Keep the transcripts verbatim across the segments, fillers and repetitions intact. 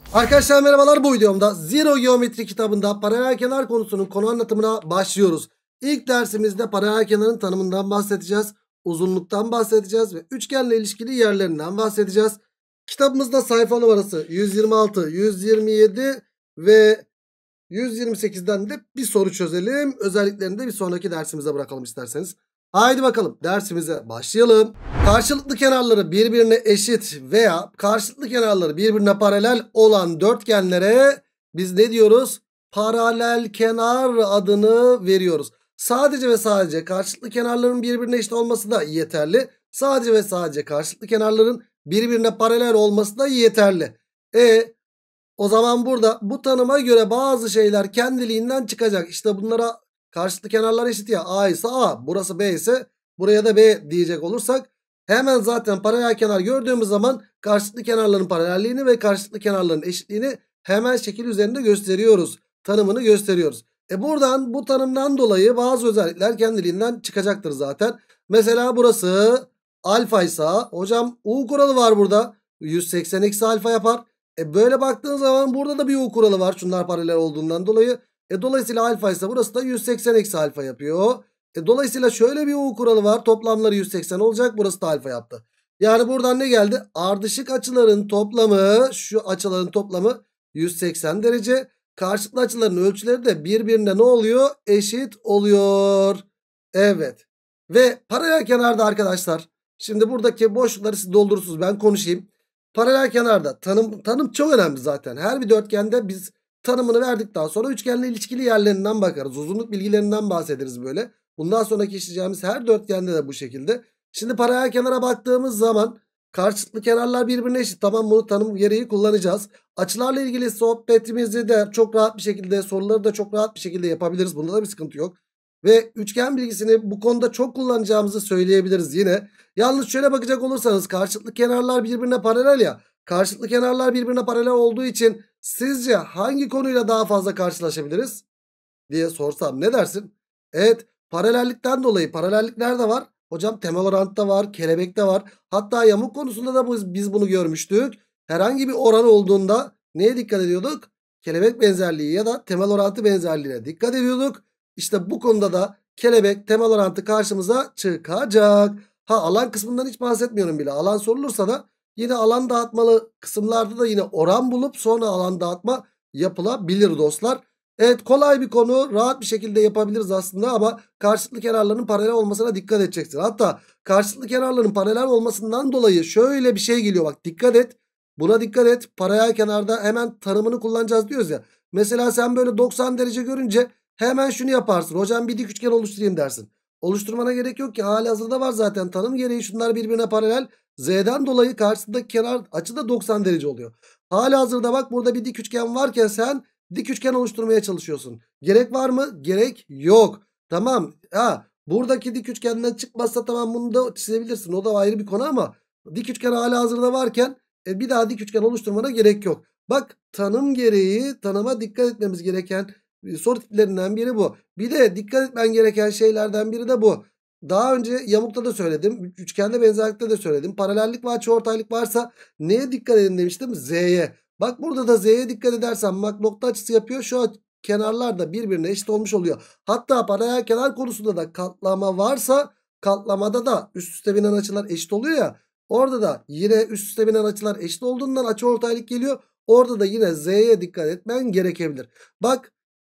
Arkadaşlar merhabalar, bu videomda Zero Geometri kitabında paralel kenar konusunun konu anlatımına başlıyoruz. İlk dersimizde paralel kenarın tanımından bahsedeceğiz. Uzunluktan bahsedeceğiz ve üçgenle ilişkili yerlerinden bahsedeceğiz. Kitabımızda sayfa numarası yüz yirmi altı, yüz yirmi yedi ve yüz yirmi sekizden de bir soru çözelim. Özelliklerini de bir sonraki dersimize bırakalım isterseniz. Haydi bakalım dersimize başlayalım. Karşılıklı kenarları birbirine eşit veya karşılıklı kenarları birbirine paralel olan dörtgenlere biz ne diyoruz? Paralel kenar adını veriyoruz. Sadece ve sadece karşılıklı kenarların birbirine eşit olması da yeterli. Sadece ve sadece karşılıklı kenarların birbirine paralel olması da yeterli. E o zaman burada bu tanıma göre bazı şeyler kendiliğinden çıkacak. İşte bunlara karşılıklı kenarlar eşit ya. A ise A, burası B ise buraya da B diyecek olursak hemen zaten paralel kenar gördüğümüz zaman karşılıklı kenarların paralelliğini ve karşılıklı kenarların eşitliğini hemen şekil üzerinde gösteriyoruz. Tanımını gösteriyoruz. E buradan, bu tanımdan dolayı bazı özellikler kendiliğinden çıkacaktır zaten. Mesela burası alfa ise hocam U kuralı var burada. yüz seksen eksi alfa yapar. E böyle baktığın zaman burada da bir U kuralı var. Şunlar paralel olduğundan dolayı. E dolayısıyla alfa ise burası da yüz seksen eksi alfa yapıyor. E dolayısıyla şöyle bir U kuralı var. Toplamları yüz seksen olacak. Burası da alfa yaptı. Yani buradan ne geldi? Ardışık açıların toplamı, şu açıların toplamı yüz seksen derece. Karşılıklı açıların ölçüleri de birbirine ne oluyor? Eşit oluyor. Evet. Ve paralel kenarda arkadaşlar, şimdi buradaki boşlukları siz doldurursunuz, ben konuşayım. Paralel kenarda tanım, tanım çok önemli zaten. Her bir dörtgende biz tanımını verdikten sonra üçgenle ilişkili yerlerinden bakarız. Uzunluk bilgilerinden bahsederiz böyle. Bundan sonraki işleyeceğimiz her dörtgende de bu şekilde. Şimdi paralel kenara baktığımız zaman karşılıklı kenarlar birbirine eşit. Tamam, bunu tanım gereği kullanacağız. Açılarla ilgili sohbetimizi de çok rahat bir şekilde, soruları da çok rahat bir şekilde yapabiliriz. Bunda da bir sıkıntı yok. Ve üçgen bilgisini bu konuda çok kullanacağımızı söyleyebiliriz yine. Yalnız şöyle bakacak olursanız karşılıklı kenarlar birbirine paralel ya. Karşılıklı kenarlar birbirine paralel olduğu için sizce hangi konuyla daha fazla karşılaşabiliriz diye sorsam ne dersin? Evet, paralellikten dolayı. Paralellik nerede var? Hocam temel orantıda var, kelebekte var. Hatta yamuk konusunda da biz, biz bunu görmüştük. Herhangi bir oran olduğunda neye dikkat ediyorduk? Kelebek benzerliği ya da temel orantı benzerliğine dikkat ediyorduk. İşte bu konuda da kelebek, temel orantı karşımıza çıkacak. Ha, alan kısmından hiç bahsetmiyorum bile. Alan sorulursa da yine alan dağıtmalı kısımlarda da yine oran bulup sonra alan dağıtma yapılabilir dostlar. Evet, kolay bir konu, rahat bir şekilde yapabiliriz aslında ama karşılıklı kenarların paralel olmasına dikkat edeceksin. Hatta karşılıklı kenarların paralel olmasından dolayı şöyle bir şey geliyor, bak dikkat et. Buna dikkat et. Paralel kenarda hemen tanımını kullanacağız diyoruz ya. Mesela sen böyle doksan derece görünce hemen şunu yaparsın. Hocam bir dik üçgen oluşturayım dersin. Oluşturmana gerek yok ki, halihazırda var zaten tanım gereği, şunlar birbirine paralel. Z'den dolayı karşısındaki kenar açı da doksan derece oluyor. Halihazırda bak, burada bir dik üçgen varken sen dik üçgen oluşturmaya çalışıyorsun. Gerek var mı? Gerek yok. Tamam. Ha, buradaki dik üçgenden çıkmazsa tamam, bunu da çizebilirsin. O da ayrı bir konu ama dik üçgen halihazırda varken e, bir daha dik üçgen oluşturmana gerek yok. Bak, tanım gereği tanıma dikkat etmemiz gereken e, soru tiplerinden biri bu. Bir de dikkat etmen gereken şeylerden biri de bu. Daha önce yamukta da söyledim. Üçgende benzerlikte de söyledim. Paralellik ve açıortaylık varsa neye dikkat edin demiştim? Z'ye. Bak burada da Z'ye dikkat edersen bak, nokta açısı yapıyor. Şu kenarlar da birbirine eşit olmuş oluyor. Hatta paralel kenar konusunda da katlama varsa katlamada da üst üste binen açılar eşit oluyor ya. Orada da yine üst üste binen açılar eşit olduğundan açıortaylık geliyor. Orada da yine Z'ye dikkat etmen gerekebilir. Bak,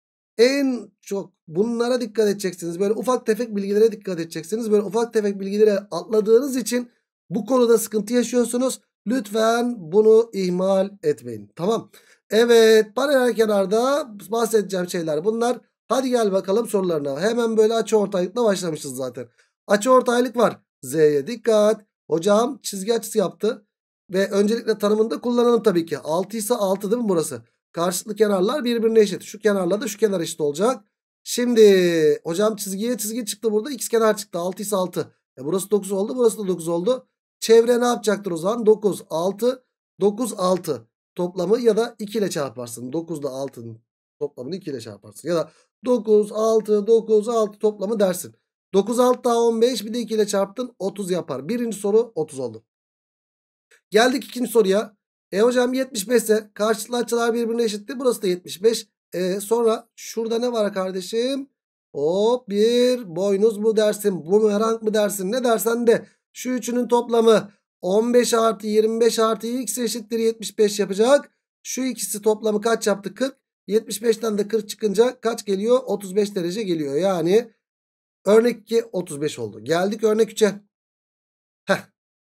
en çok bunlara dikkat edeceksiniz. Böyle ufak tefek bilgilere dikkat edeceksiniz. Böyle ufak tefek bilgileri atladığınız için bu konuda sıkıntı yaşıyorsunuz. Lütfen bunu ihmal etmeyin. Tamam. Evet, paralel kenarda bahsedeceğim şeyler bunlar. Hadi gel bakalım sorularına. Hemen böyle açıortaylıkla başlamışız zaten. Açıortaylık var. Z'ye dikkat. Hocam çizgi açısı yaptı. Ve öncelikle tanımında kullanalım tabii ki. altı ise altı değil mi burası? Karşılıklı kenarlar birbirine eşit. Şu kenarla da şu kenar eşit olacak. Şimdi hocam çizgiye çizgi çıktı burada. İkizkenar çıktı. altı ise altı. E burası dokuz oldu. Burası da dokuz oldu. Çevre ne yapacaktır o zaman? dokuz, altı, dokuz, altı. Toplamı ya da iki ile çarparsın. dokuz ile altının toplamını iki ile çarparsın. Ya da dokuz, altı, dokuz, altı toplamı dersin. dokuz, altı daha on beş, bir de iki ile çarptın otuz yapar. Birinci soru otuz oldu. Geldik ikinci soruya. E hocam yetmiş beş ise karşılıklı açılar birbirine eşitti. Burası da yetmiş beş. E sonra şurada ne var kardeşim? Hop bir boynuz mu dersin? Bumerang mı dersin? Ne dersen de şu üçünün toplamı on beş artı yirmi beş artı x eşittir yetmiş beş yapacak. Şu ikisi toplamı kaç yaptı? kırk. yetmiş beşten de kırk çıkınca kaç geliyor? otuz beş derece geliyor. Yani örnek iki otuz beş oldu. Geldik örnek üçe. Heh.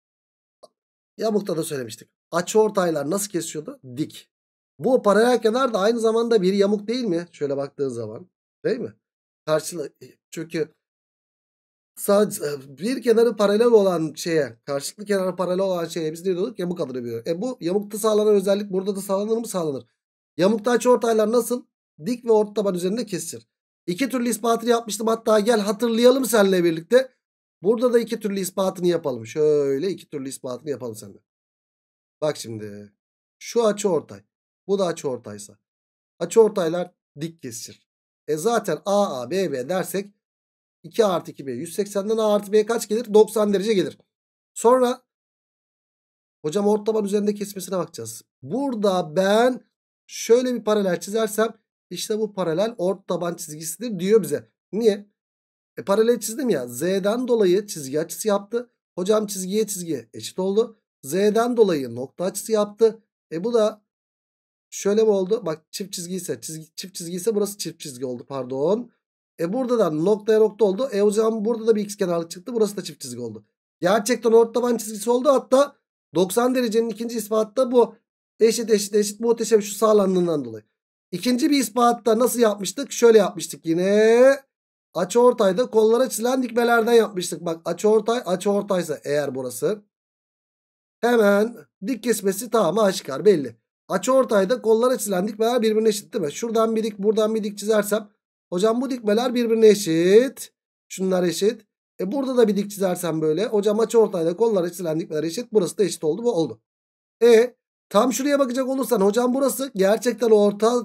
Yamukta da söylemiştik. Açıortaylar nasıl kesiyordu? Dik. Bu paralel kenar da aynı zamanda bir yamuk değil mi? Şöyle baktığın zaman. Değil mi? Karşılığı çünkü sadece bir kenarı paralel olan şeye, karşılıklı kenarı paralel olan şeye biz ne diyorduk? Yamuk adını veriyoruz. E bu yamukta sağlanan özellik burada da sağlanır mı? Sağlanır. Yamukta açıortaylar nasıl? Dik ve orta üzerinde kesişir. İki türlü ispatını yapmıştım. Hatta gel hatırlayalım seninle birlikte. Burada da iki türlü ispatını yapalım. Şöyle iki türlü ispatını yapalım seninle. Bak şimdi. Şu açıortay. Bu da açıortaysa. Açıortaylar dik kesişir. E zaten A A B B dersek iki artı iki B yüz seksenden A artı B kaç gelir? doksan derece gelir. Sonra hocam ortaban üzerinde kesmesine bakacağız. Burada ben şöyle bir paralel çizersem işte bu paralel ortaban çizgisidir diyor bize. Niye? E paralel çizdim ya. Z'den dolayı çizgi açısı yaptı. Hocam çizgiye çizgiye eşit oldu. Z'den dolayı nokta açısı yaptı. E bu da şöyle mi oldu? Bak çift çizgi ise çizgi, çift çizgi ise burası çift çizgi oldu pardon. E burada da noktaya nokta oldu. E hocam burada da bir ikizkenarlık çıktı. Burası da çift çizgi oldu. Gerçekten ortaban çizgisi oldu. Hatta doksan derecenin ikinci ispatta bu. Eşit eşit eşit muhteşem şu sağlandığından dolayı. İkinci bir ispatta nasıl yapmıştık? Şöyle yapmıştık yine. Açıortayda kollara çizilen dikmelerden yapmıştık. Bak açıortay açıortaysa eğer burası. Hemen dik kesmesi tamamı aşikar belli. Açıortayda kollara çizilen dikmeler birbirine eşit değil mi? Şuradan bir dik buradan bir dik çizersem. Hocam bu dikmeler birbirine eşit. Şunlar eşit. E burada da bir dik çizersem böyle. Hocam açıortayda kollara çizilen dikmeler eşit. Burası da eşit oldu. Bu oldu. E tam şuraya bakacak olursan hocam burası gerçekten orta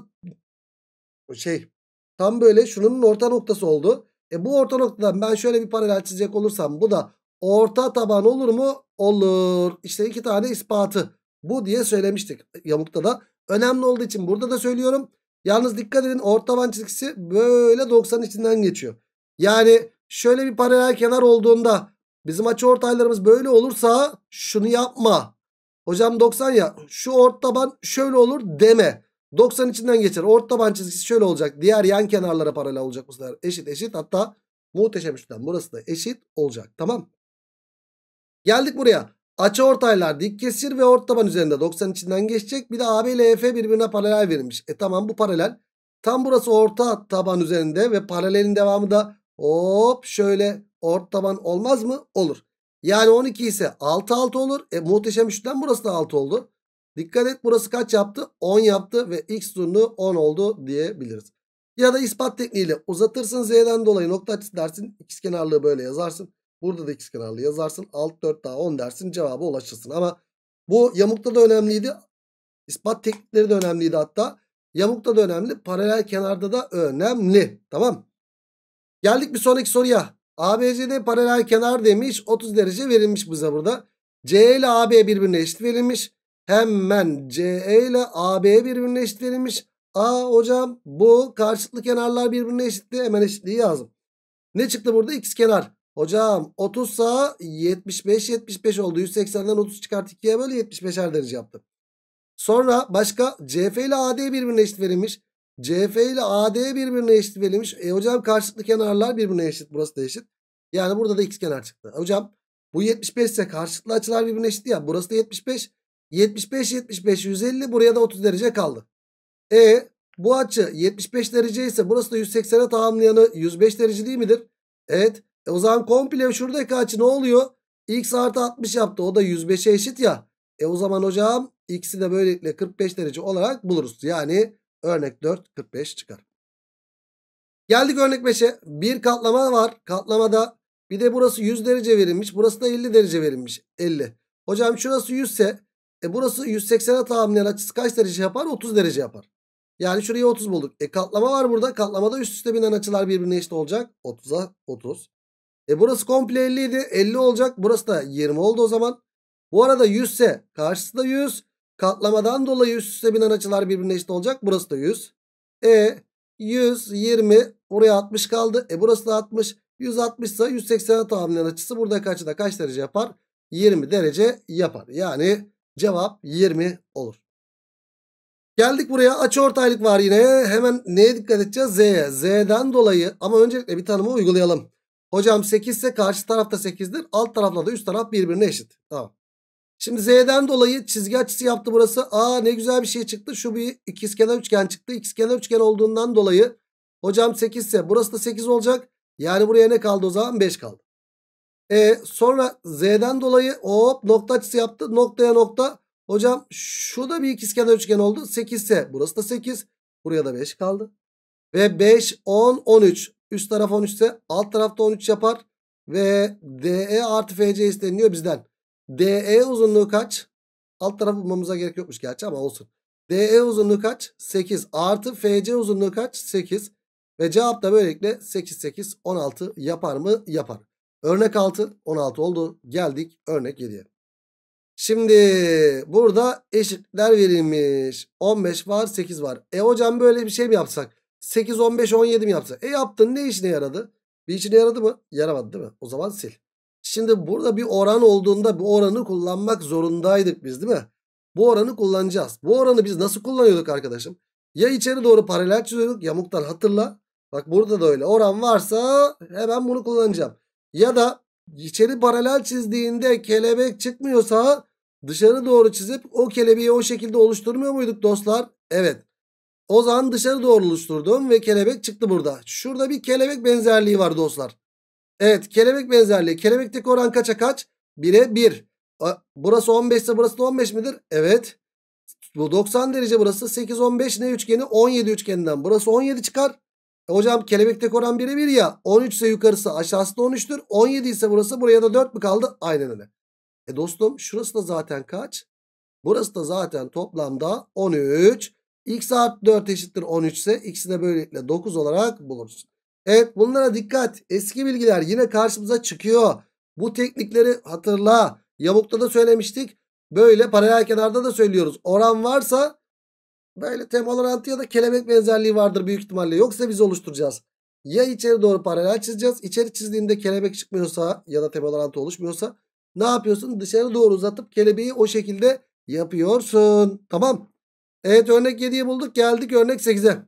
şey tam böyle şunun orta noktası oldu. E bu orta noktadan ben şöyle bir paralel çizecek olursam bu da orta taban olur mu? Olur. İşte iki tane ispatı bu diye söylemiştik yamukta da. Önemli olduğu için burada da söylüyorum. Yalnız dikkat edin ortaban çizgisi böyle doksan içinden geçiyor. Yani şöyle bir paralel kenar olduğunda bizim açıortaylarımız böyle olursa şunu yapma. Hocam doksan ya şu ortaban şöyle olur deme. doksan içinden geçer. Ortaban çizgisi şöyle olacak. Diğer yan kenarlara paralel olacak bu sefer. Eşit eşit hatta muhteşem üçgen. Burası da eşit olacak. Tamam. Geldik buraya. Açıortaylar dik kesir ve ortaban üzerinde doksan içinden geçecek. Bir de A B ile E F birbirine paralel verilmiş. E tamam bu paralel. Tam burası orta taban üzerinde ve paralelin devamı da hop şöyle ortaban olmaz mı? Olur. Yani on iki ise altı altı olur. E muhteşem üçgen burası da altı oldu. Dikkat et burası kaç yaptı? on yaptı ve x uzunluğu on oldu diyebiliriz. Ya da ispat tekniğiyle uzatırsın z'den dolayı nokta açısı dersin. İkizkenarlığı böyle yazarsın. Burada da ikizkenarlığı yazarsın. alt dört daha on dersin cevaba ulaşırsın. Ama bu yamukta da önemliydi. İspat teknikleri de önemliydi hatta. Yamukta da önemli. Paralel kenarda da önemli. Tamam. Geldik bir sonraki soruya. A B C D paralel kenar demiş. otuz derece verilmiş bize burada. C ile A B birbirine eşit verilmiş. Hemen C E ile A B birbirine eşit verilmiş. Aa hocam bu karşılıklı kenarlar birbirine eşitti. Hemen eşitliği yazdım. Ne çıktı burada? İkizkenar. Hocam otuz sa yetmiş beş yetmiş beş oldu. yüz seksenden otuz çıkart ikiye böyle yetmiş beşer derece yaptı. Sonra başka C F ile A D birbirine eşit verilmiş. C F ile A D birbirine eşit verilmiş. E hocam karşılıklı kenarlar birbirine eşit. Burası da eşit. Yani burada da ikizkenar çıktı. Hocam bu yetmiş beş ise karşılıklı açılar birbirine eşit ya. Burası da yetmiş beş. yetmiş beş yetmiş beş yüz elli buraya da otuz derece kaldı. E bu açı yetmiş beş derece ise burası da yüz seksene tamamlayanı yüz beş derece değil midir? Evet. E o zaman komple şuradaki açı ne oluyor? X artı altmış yaptı. O da yüz beşe eşit ya. E o zaman hocam x'i de böylelikle kırk beş derece olarak buluruz. Yani örnek dört kırk beş çıkar. Geldik örnek beşe. Bir katlama var. Katlamada bir de burası yüz derece verilmiş. Burası da elli derece verilmiş. elli. Hocam şurası yüz ise e burası yüz seksene tamamlayan açısı kaç derece yapar? otuz derece yapar. Yani şuraya otuz bulduk. E katlama var burada. Katlamada üst üste binen açılar birbirine eşit olacak. otuza otuz. E burası komple elli idi. elli olacak. Burası da yirmi oldu o zaman. Bu arada yüz ise karşısı da yüz. Katlamadan dolayı üst üste binen açılar birbirine eşit olacak. Burası da yüz. E yüz yirmi buraya altmış kaldı. E burası da altmış. yüz altmış ise yüz seksene tamamlayan açısı buradaki açıda kaç derece yapar? yirmi derece yapar. Yani cevap yirmi olur. Geldik buraya, açıortaylık var yine. Hemen neye dikkat edeceğiz? Z'ye. Z'den dolayı ama öncelikle bir tanımı uygulayalım. Hocam sekiz ise karşı tarafta sekizdir. Alt tarafla da üst taraf birbirine eşit. Tamam. Şimdi Z'den dolayı çizgi açısı yaptı burası. Aa ne güzel bir şey çıktı. Şu bir ikizkenar üçgen çıktı. İkizkenar üçgen olduğundan dolayı hocam sekiz ise burası da sekiz olacak. Yani buraya ne kaldı o zaman? beş kaldı. E, sonra Z'den dolayı hop nokta açısı yaptı. Noktaya nokta. Hocam şu da bir ikizkenar üçgen oldu. sekiz ise burası da sekiz. Buraya da beş kaldı. Ve beş, on, on üç. Üst taraf on üç ise alt tarafta on üç yapar. Ve DE artı F C isteniyor bizden. DE uzunluğu kaç? Alt tarafı bulmamıza gerek yokmuş gerçi ama olsun. DE uzunluğu kaç? sekiz. Artı F C uzunluğu kaç? sekiz. Ve cevap da böylelikle sekiz, sekiz, on altı yapar mı? Yapar. Örnek altı, on altı oldu. Geldik örnek yediye. Şimdi burada eşitler verilmiş. on beş var, sekiz var. E hocam böyle bir şey mi yapsak? sekiz, on beş, on yedi mi yapsak? E yaptın, ne işine yaradı? Bir işine yaradı mı? Yaramadı değil mi? O zaman sil. Şimdi burada bir oran olduğunda bu oranı kullanmak zorundaydık biz değil mi? Bu oranı kullanacağız. Bu oranı biz nasıl kullanıyorduk arkadaşım? Ya içeri doğru paralel çiziyorduk, yamuktan hatırla. Bak burada da öyle. Oran varsa hemen bunu kullanacağım. Ya da içeri paralel çizdiğinde kelebek çıkmıyorsa dışarı doğru çizip o kelebeği o şekilde oluşturmuyor muyduk dostlar? Evet. O zaman dışarı doğru oluşturdum ve kelebek çıktı burada. Şurada bir kelebek benzerliği var dostlar. Evet, kelebek benzerliği. Kelebekteki oran kaça kaç? bire bir. Burası on beş ise burası da on beş midir? Evet. Bu doksan derece burası. sekiz, on beş ne üçgeni? on yedi üçgeninden. Burası on yedi çıkar. E hocam kelebekteki oran bire bir ya. on üç ise yukarısı aşağısı da on üçtür. on yedi ise burası, buraya da dört mü kaldı? Aynen öyle. E dostum şurası da zaten kaç? Burası da zaten toplamda on üç. X artı dört eşittir on üç ise x'i de böylelikle dokuz olarak buluruz. Evet, bunlara dikkat. Eski bilgiler yine karşımıza çıkıyor. Bu teknikleri hatırla. Yamukta da söylemiştik. Böyle paralel kenarda da söylüyoruz. Oran varsa böyle temel orantı ya da kelebek benzerliği vardır büyük ihtimalle. Yoksa biz oluşturacağız. Ya içeri doğru paralel çizeceğiz. İçeri çizdiğinde kelebek çıkmıyorsa ya da temel orantı oluşmuyorsa ne yapıyorsun? Dışarı doğru uzatıp kelebeği o şekilde yapıyorsun. Tamam. Evet, örnek yediyi bulduk. Geldik örnek sekize.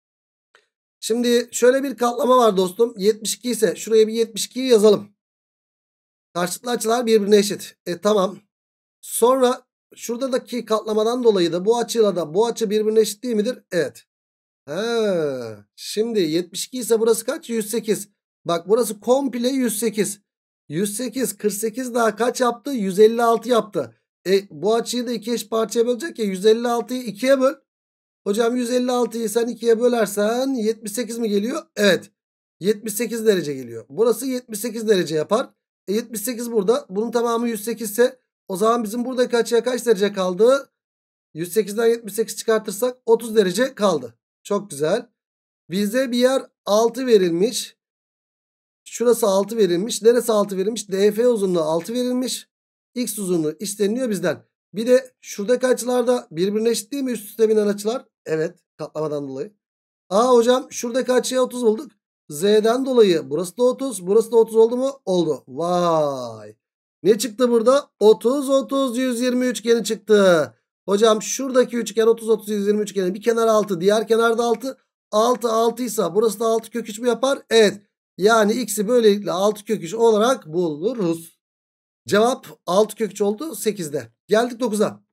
Şimdi şöyle bir katlama var dostum. yetmiş iki ise şuraya bir yetmiş ikiyi yazalım. Karşılıklı açılar birbirine eşit. E tamam. Sonra şuradaki katlamadan dolayı da bu açıyla da bu açı birbirine eşit değil midir? Evet. He. Şimdi yetmiş iki ise burası kaç? yüz sekiz. Bak burası komple yüz sekiz. yüz sekiz, kırk sekiz daha kaç yaptı? yüz elli altı yaptı. E bu açıyı da iki eş parçaya bölecek ya. yüz elli altıyı ikiye böl. Hocam yüz elli altıyı sen ikiye bölersen yetmiş sekiz mi geliyor? Evet. yetmiş sekiz derece geliyor. Burası yetmiş sekiz derece yapar. E yetmiş sekiz burada. Bunun tamamı yüz sekiz ise o zaman bizim buradaki açıya kaç derece kaldı? yüz sekizden yetmiş sekiz çıkartırsak otuz derece kaldı. Çok güzel. Bize bir yer altı verilmiş. Şurası altı verilmiş. Neresi altı verilmiş? D F uzunluğu altı verilmiş. X uzunluğu isteniyor bizden. Bir de şuradaki açılarda birbirine eşit değil mi üst üste binen açılar? Evet, katlamadan dolayı. Aa hocam şuradaki açıya otuz bulduk. Z'den dolayı burası da otuz. Burası da otuz oldu mu? Oldu. Vay. Ne çıktı burada? otuz, otuz, yüz yirmi üçgeni çıktı. Hocam şuradaki üçgen otuz, otuz, yüz yirmi üçgeni bir kenar altı. Diğer kenarda altı. altı, altı ise burası da altı kök üç mü yapar? Evet. Yani x'i böylelikle altı kök üç olarak buluruz. Cevap altı kök üç oldu sekizde. Geldik dokuza.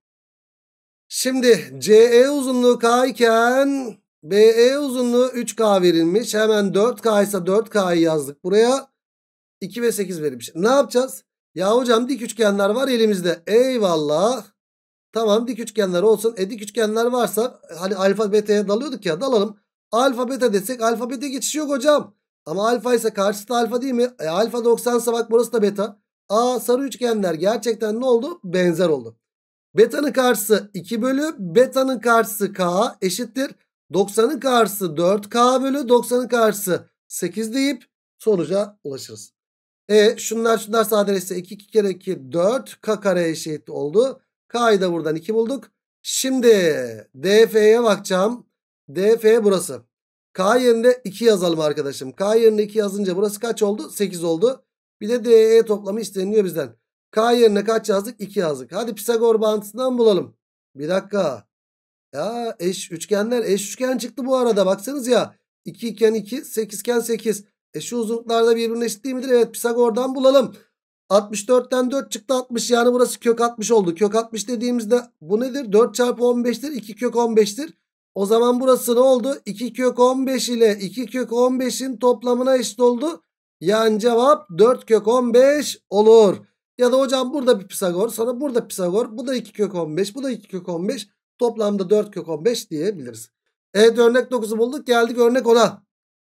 Şimdi C E uzunluğu K iken B E uzunluğu üç K verilmiş. Hemen dört K ise dört K'yı yazdık buraya. iki ve sekiz verilmiş. Ne yapacağız? Ya hocam dik üçgenler var elimizde. Eyvallah. Tamam, dik üçgenler olsun. E dik üçgenler varsa hani alfa beta'ya dalıyorduk ya, dalalım. Alfa beta desek alfa beta geçişi yok hocam. Ama alfa ise karşısı da alfa değil mi? E alfa doksan ise bak burası da beta. Aa sarı üçgenler gerçekten ne oldu? Benzer oldu. Beta'nın karşısı iki bölü beta'nın karşısı K eşittir. doksanın karşısı dört K bölü doksanın karşısı sekiz deyip sonuca ulaşırız. E şunlar şunlar sadeleşse iki, iki kere iki dört K kare eşit oldu. K'yı da buradan iki bulduk. Şimdi D F'ye bakacağım. D F burası. K yerine iki yazalım arkadaşım. K yerine iki yazınca burası kaç oldu? sekiz oldu. Bir de D E toplamı isteniyor bizden. K yerine kaç yazdık? iki yazdık. Hadi Pisagor bağıntısından bulalım. Bir dakika. Ya eş üçgenler eş üçgen çıktı bu arada. Baksanız ya. iki iken iki, sekiz iken sekiz. E şu uzunluklarda birbirine eşit değil midir? Evet, Pisagor'dan bulalım. altmış dörtten dört çıktı altmış, yani burası kök altmış oldu. Kök altmış dediğimizde bu nedir? dört çarpı on beştir. iki kök on beştir. O zaman burası ne oldu? iki kök on beş ile iki kök on beşin toplamına eşit oldu. Yani cevap dört kök on beş olur. Ya da hocam burada bir Pisagor, sonra burada Pisagor. Bu da iki kök on beş, bu da iki kök on beş. Toplamda dört kök on beş diyebiliriz. Evet, örnek dokuzu bulduk. Geldik örnek ona.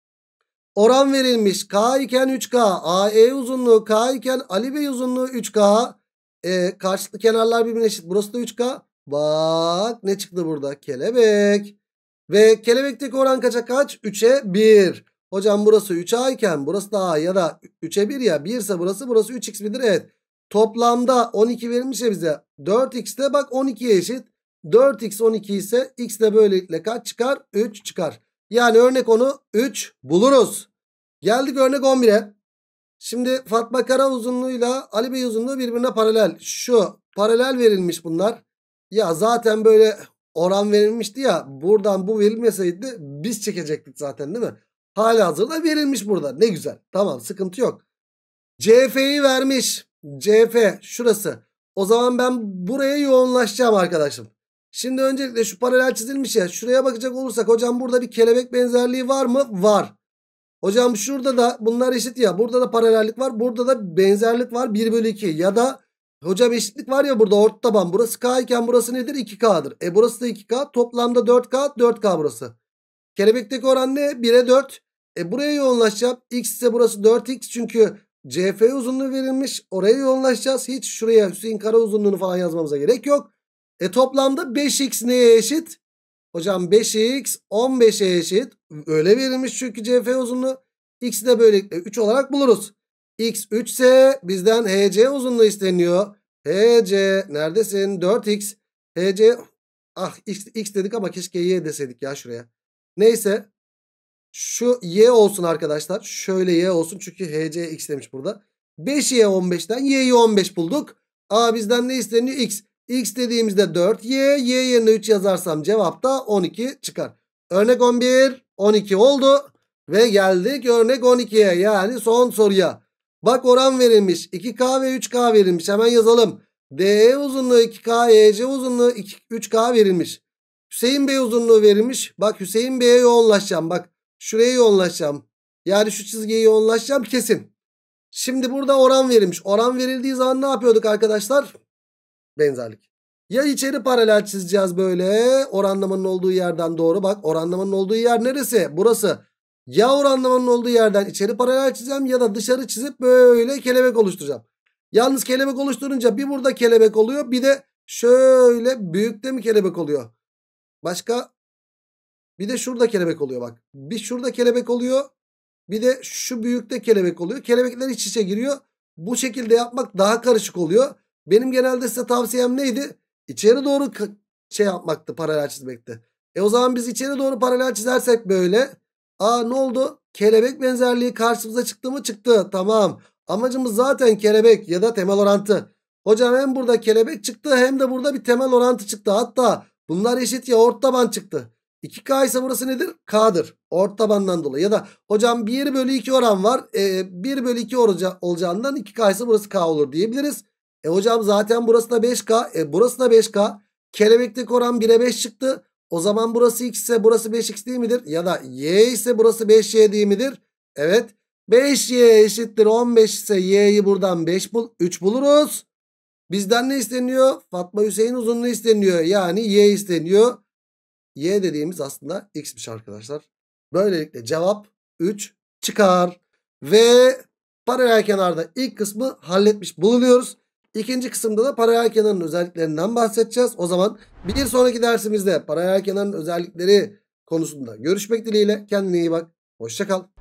Oran verilmiş. K iken üç K. A E uzunluğu K iken Ali Bey uzunluğu üç K. E, karşılıklı kenarlar birbirine eşit. Burası da üç K. Bak ne çıktı burada? Kelebek. Ve kelebekteki oran kaça kaç? üçe bir. Hocam burası üç A iken burası da A, ya da üçe bir ya. bir ise burası, burası üç x birdir. Evet. Toplamda on iki verilmiş ya bize. dört x de bak on ikiye eşit. dört x on iki ise x de böylelikle kaç çıkar? üç çıkar. Yani örnek onu üç buluruz. Geldik örnek on bire. Şimdi Fatma Kara uzunluğuyla Ali Bey uzunluğu birbirine paralel. Şu paralel verilmiş bunlar. Ya zaten böyle oran verilmişti ya. Buradan bu verilmeseydi biz çekecektik zaten, değil mi? Halihazırda verilmiş burada. Ne güzel. Tamam, sıkıntı yok. C F'yi vermiş. C F şurası. O zaman ben buraya yoğunlaşacağım arkadaşım. Şimdi öncelikle şu paralel çizilmiş ya. Şuraya bakacak olursak hocam burada bir kelebek benzerliği var mı? Var. Hocam şurada da bunlar eşit ya. Burada da paralellik var. Burada da benzerlik var. bir bölü iki. Ya da hocam eşitlik var ya burada, orta taban. Burası K iken burası nedir? iki K'dır. E burası da iki K. Toplamda dört K. dört K burası. Kelebekteki oran ne? bire dört. E buraya yoğunlaşacağım. X ise burası dört x. Çünkü C F uzunluğu verilmiş. Oraya yoğunlaşacağız. Hiç şuraya Hüseyin Kara uzunluğunu falan yazmamıza gerek yok. E toplamda beş x neye eşit? Hocam beş x on beşe eşit. Öyle verilmiş çünkü C F uzunluğu. X'i de böylelikle üç olarak buluruz. X üç ise bizden H C uzunluğu isteniyor. H C neredesin? dört x. H C ah x, x dedik ama keşke y deseydik ya şuraya. Neyse. Şu y olsun arkadaşlar. Şöyle y olsun çünkü H C x demiş burada. beş y on beşten y'yi on beş bulduk. A bizden ne isteniyor? X. X dediğimizde dört y. Y yerine üç yazarsam cevap da on iki çıkar. Örnek on bir on iki oldu. Ve geldik örnek on ikiye, yani son soruya. Bak oran verilmiş. iki K ve üç K verilmiş. Hemen yazalım. D E uzunluğu iki K, E C uzunluğu üç K verilmiş. Hüseyin Bey uzunluğu verilmiş. Bak Hüseyin Bey'e yoğunlaşacağım. Bak şuraya yoğunlaşacağım. Yani şu çizgiye yoğunlaşacağım kesin. Şimdi burada oran verilmiş. Oran verildiği zaman ne yapıyorduk arkadaşlar? Benzerlik. Ya içeri paralel çizeceğiz böyle. Oranlamanın olduğu yerden doğru. Bak oranlamanın olduğu yer neresi? Burası. Ya oranlamanın olduğu yerden içeri paralel çizeceğim ya da dışarı çizip böyle kelebek oluşturacağım. Yalnız kelebek oluşturunca bir burada kelebek oluyor. Bir de şöyle büyükte mi kelebek oluyor? Başka? Bir de şurada kelebek oluyor bak. Bir şurada kelebek oluyor. Bir de şu büyükte kelebek oluyor. Kelebekler iç içe giriyor. Bu şekilde yapmak daha karışık oluyor. Benim genelde size tavsiyem neydi? İçeri doğru şey yapmaktı, paralel çizmekti. E o zaman biz içeri doğru paralel çizersek böyle. Aa ne oldu? Kelebek benzerliği karşımıza çıktı mı? Çıktı. Tamam. Amacımız zaten kelebek ya da temel orantı. Hocam hem burada kelebek çıktı hem de burada bir temel orantı çıktı. Hatta bunlar eşit ya, ortaban çıktı. iki K ise burası nedir? K'dır. Ortabandan dolayı. Ya da hocam bir bölü iki oran var. E, bir bölü iki olaca olacağından iki K ise burası K olur diyebiliriz. E hocam zaten burası da beş K. E burası da beş K. Kelebekteki oran bire beş çıktı. O zaman burası x ise burası beş x değil midir? Ya da y ise burası beş y değil midir? Evet. beş y eşittir on beş ise y'yi buradan beş bul üç buluruz. Bizden ne isteniyor? Fatma Hüseyin uzunluğu isteniyor. Yani y isteniyor. Y dediğimiz aslında x'miş arkadaşlar. Böylelikle cevap üç çıkar. Ve paralel kenarda ilk kısmı halletmiş bulunuyoruz. İkinci kısımda da paralel kenarın özelliklerinden bahsedeceğiz. O zaman bir sonraki dersimizde paralel kenarın özellikleri konusunda görüşmek dileğiyle. Kendine iyi bak. Hoşça kal.